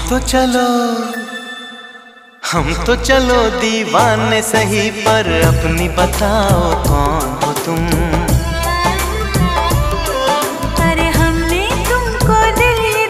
हम तो चलो दीवाने सही, पर अपनी बताओ कौन हो तुम।